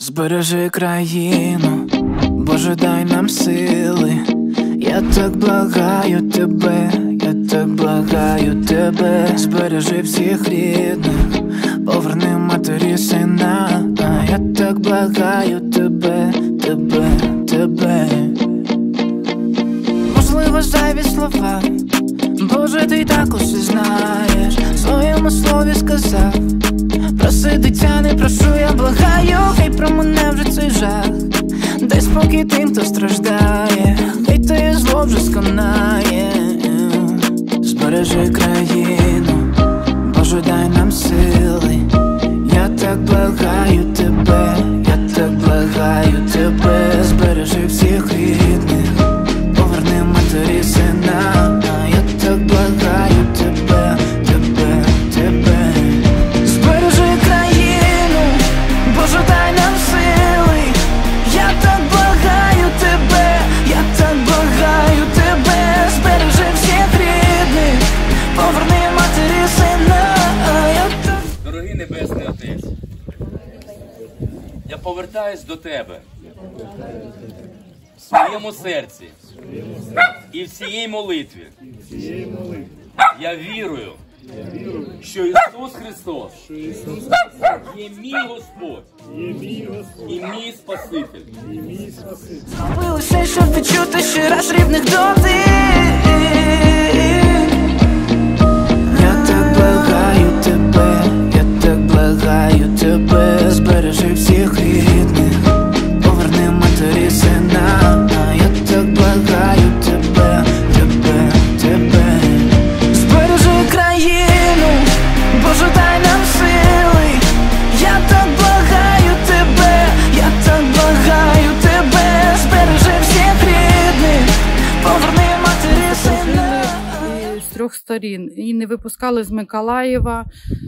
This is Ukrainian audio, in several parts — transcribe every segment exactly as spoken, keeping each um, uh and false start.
Збережи країну, Боже, дай нам сили. Я так благаю тебе, я так благаю тебе. Збережи всіх рідних, поверни матері сина. Я так благаю тебе, тебе, тебе. Можливо, зайві слова, Боже, ти так усе знаєш. В своєму слові сказав: проси, дитя, не прошу, я благаю. Хай про мене вже цей жах, дай спокій тим, хто страждає. Хай те зло вже сконає. Збережи країну, Боже, дай нам сили. Я так благаю тебе, я так благаю тебе. Збережи всіх рідних, поверни матері сина. Я так благаю тебе, тебе, тебе. Збережи країну, Боже, дай нам сили. Я так благаю тебе, я так благаю тебе. Збережи всіх рідних, поверни матері сина. Я так... Дорогий Небесний Отець, я повертаюсь до Тебе в своєму серці і в цій молитві. Я вірую, що Ісус Христос є мій Господь і мій Спаситель. Зробили все, щоб відчути ще раз рівних дотик. Я так благаю тебе, я так благаю тебе. Збережи всіх рідних, поверни матері сина. Я так благаю тебе, тебе, тебе. Збережи країну, Боже, дай нам сили. Я так благаю тебе, я так благаю тебе. Збережи всіх рідних, поверни матері сина. З трьох сторін. І не випускали з Миколаєва,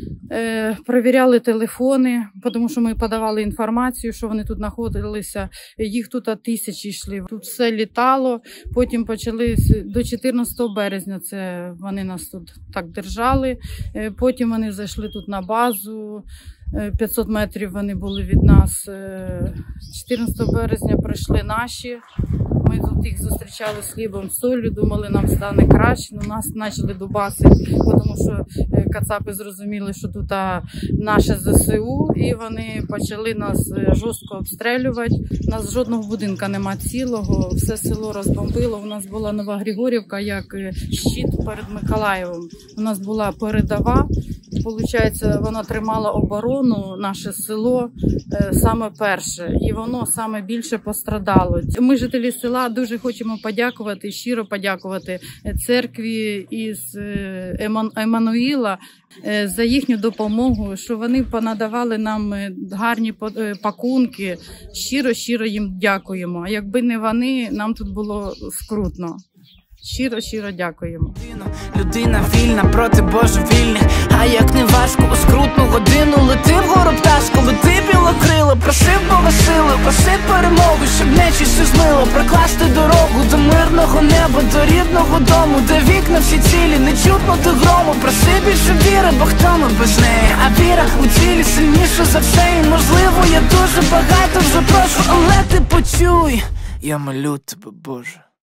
е, перевіряли телефони, тому що ми подавали інформацію, що вони тут знаходилися. Їх тут тисячі йшли. Тут все літало, потім почали до чотирнадцятого березня, це вони нас тут так держали. Е, потім вони зайшли тут на базу, е, п'ятсот метрів вони були від нас. Е, чотирнадцятого березня прийшли наші. Ми тут їх зустрічали з хлібом, солью, думали, нам стане краще. Ну, нас почали дубасити, тому що кацапи зрозуміли, що тут наше ЗСУ, і вони почали нас жорстко обстрілювати. У нас жодного будинку нема цілого, все село розбомбило. У нас була Нова Григорівка як щит перед Миколаєвом. У нас була передова, виходить, вона тримала оборону, наше село, саме перше, і воно саме більше пострадало. Ми, жителі села, дуже хочемо подякувати, щиро подякувати церкві із Еммануїла за їхню допомогу, що вони понадавали нам гарні пакунки. Щиро-щиро їм дякуємо. А якби не вони, нам тут було скрутно. Щиро-щиро дякуємо. Людина вільна проти божевільних. А як не важко, у скрутну годину лети вгору пташко, лети білокрило, просив Бога сили, проси перемоги, щоб нечистю змило, прокласти дорогу до мирного неба, до рідного дому, де вікна всі цілі, не чутно до грому. Проси більше віри, бо хто ми без неї? А віра у цілі сильніша за все. І можливо, я дуже багато вже прошу, але ти почуй, я молю тебе, Боже.